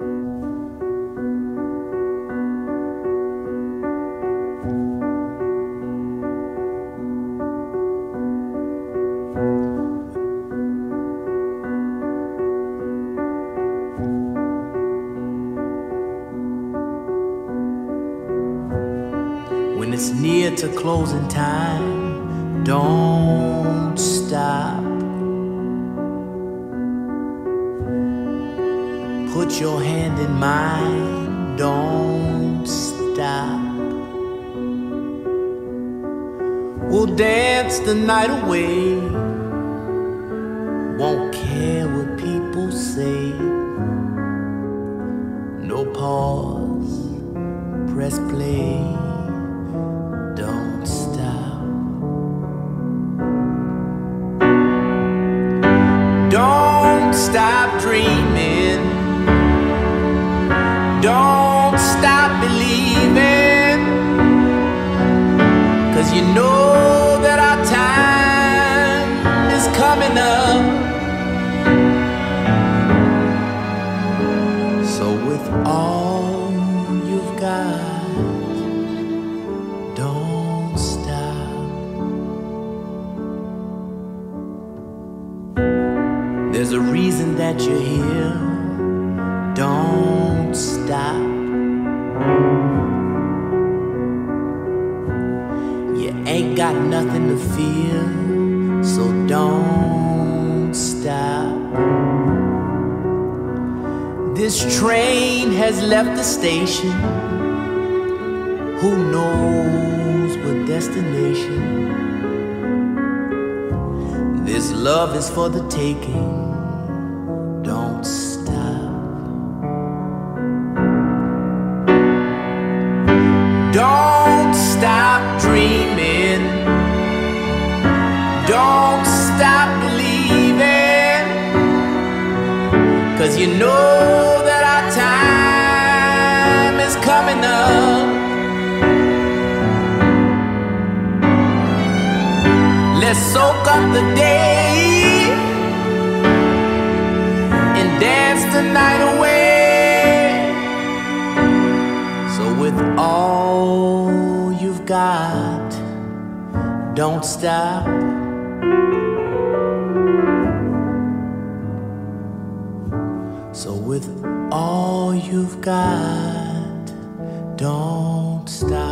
When it's near to closing time, don't stop. Put your hand in mine, don't stop. We'll dance the night away, won't care what people say. No pause, press play. Don't stop. Don't stop dreaming. Don't stop believing. 'Cause you know that our time is coming up. So with all you've got, don't stop. There's a reason that you're here. Don't stop. You ain't got nothing to fear, so don't stop. This train has left the station. Who knows what destination? This love is for the taking. Don't stop. Don't stop dreaming. Don't stop believing. 'Cause you know that our time is coming up. Let's soak up the day and dance the night away. So with all you've got, don't stop. So with all you've got, don't stop.